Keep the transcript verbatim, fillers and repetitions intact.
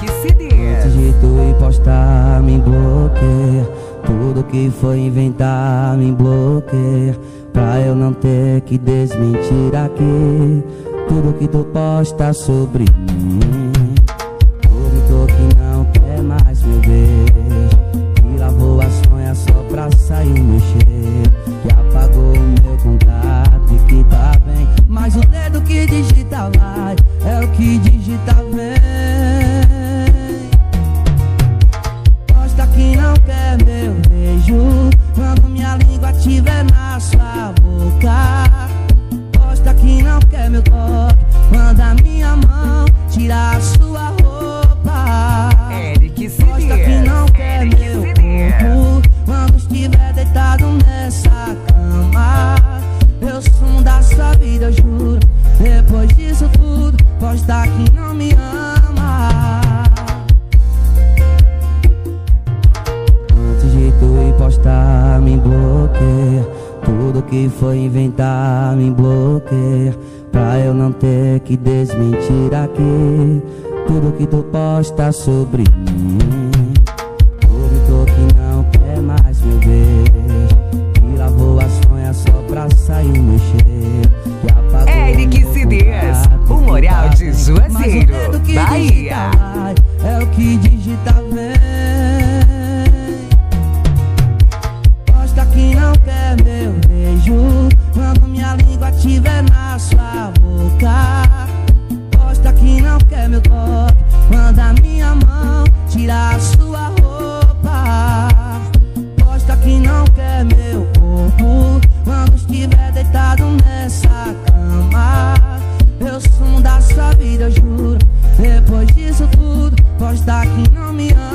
Eric Cidinha. Antes de tu ir postar, me bloqueia. Tudo que foi inventar, me bloqueia. Pra eu não ter que desmentir aqui tudo que tu posta sobre mim. Duvidou que não quer mais meu beijo, que lavou a sonha só pra sair meu cheiro, que apagou o meu contato e que tá bem, mas o dedo que digita vai é o que digita vem. Posta que não quer meu beijo quando minha língua tiver na sua boca. Posta que não quer meu toque quando a minha mão tirar a sua roupa. Eric Cidinha. Posta que não quer Eric meu Cidinha. corpo quando estiver deitado nessa cama. Eu sumo da sua vida, eu juro. Depois disso tudo, posta que não me ama. Antes de tu ir postar, me bloqueia. Tudo que foi inventar, me bloqueia. Pra eu não ter que desmentir aqui tudo que tu posta sobre mim. Duvidou que não quer mais meu beijo, que lavou a sonha só pra sair meu cheiro, que apagou Eric meu Cidinhas, contato, o Moral que de tá bem, Juazeiro, mas o dedo que Bahia. digita vai é o que digita vem. Posta que não quer meu beijo quando minha língua tiver na sua boca. Posta que não quer meu toque quando a minha mão tirar a sua roupa. Posta que não quer meu corpo quando estiver deitado nessa cama. Eu sumo da sua vida, eu juro. Depois disso tudo, posta que não me ama.